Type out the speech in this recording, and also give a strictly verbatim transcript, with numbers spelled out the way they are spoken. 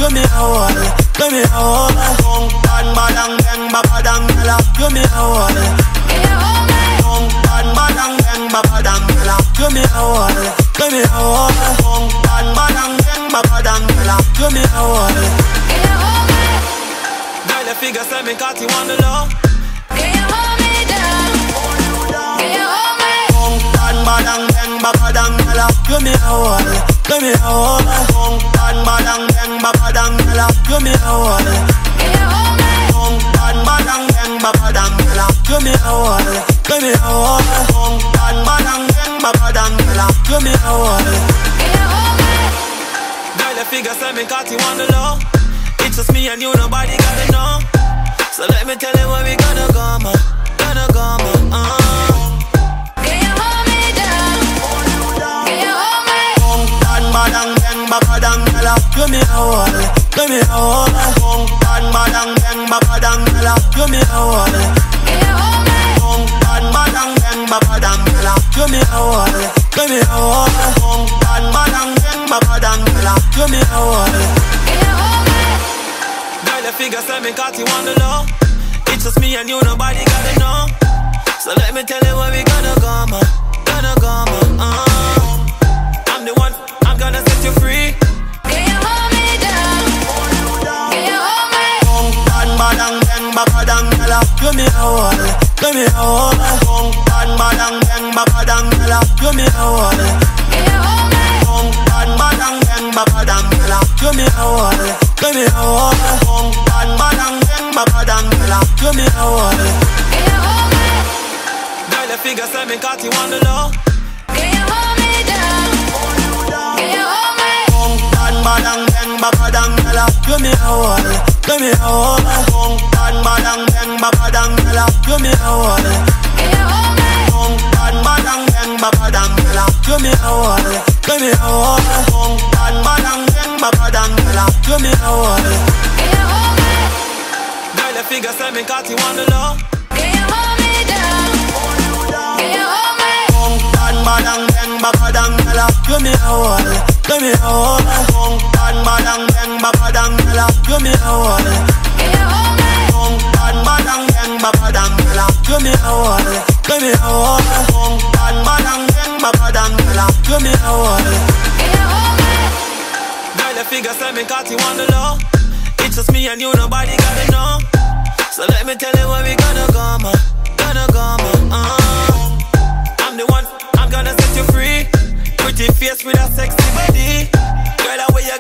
You me a hold, you me a hold. Kung pan badang bang babadang gala. You me a hold, kung pan badang bang babadang gala. You me a hold, you me a hold. Kung pan badang bang babadang gala. You me a hold. Girl, the figure say me caught you on the low. Can you hold me down? Can you hold me? Kung pan badang bang babadang gala. You me a hold, you me a hold. Kung pan badang bang babadang gala. You me a hold. Can you hold me? Kung pan badang bang babadang gala. You me a hold, you me a hold. Kung pan badang bang babadang gala. You me a hold. Can you hold me? Girl, the figure say me caught you on the low. It's just me and you, nobody gotta know. So let me tell you where we gonna go, ma. Gonna go, ma. Uh. Can you hold me down? Can you hold me? Kung pan badang bang babadang gala. You me a hold, you me a hold. Kung pan badang bang babadang gala. You me a hold. Can you hold me? Kung pan badang bang babadang gala. You me a hold, you me a hold. Kung pan badang bang babadang gala. You me a hold. Can you hold me? Girl, the figure say me caught you on the low. It's just me and you, nobody gotta know. So let me tell you where we gonna go, ma. Gonna go, ma. Uh. I'm the one, I'm gonna set you free. Can you hold me down? Can you hold me? Kung pan badang bang babadang gala. You me a hold, you me a hold. Kung pan badang bang babadang gala. You me a hold. Can you hold me? Kung pan badang bang babadang gala. You me a hold, you me a hold. Kung pan badang bang babadang gala. You me a hold. Can you hold me? Girl, the figure say me caught you on the low. Can you hold me down? Can you hold me? Kung pan badang bang babadang gala. You me a hold, you me a hold. Kung pan badang bang babadang gala. You me a hold. Can you hold me? Kung pan badang bang babadang gala. You me a hold, you me a hold. Kung pan badang bang babadang gala. You me a hold. Can you hold me? Girl, the figure say me caught you on the low. Can you hold me down? Can you hold me? Kung pan badang bang babadang gala. You me a hold, you me a hold. Kung pan badang bang babadang gala. You me a hold. Can you hold me? Kung pan badang bang babadang gala. You me a hold, you me a hold. Kung pan badang bang babadang gala. You me a hold. Can you hold me? Girl, the figure say me caught you on the low. It's just me and you, nobody gotta know. So let me tell you where we gonna go, ma. Gonna go, ma. Uh. I'm the one, I'm gonna set you free. Pretty face with a sexy body. Girl, that way you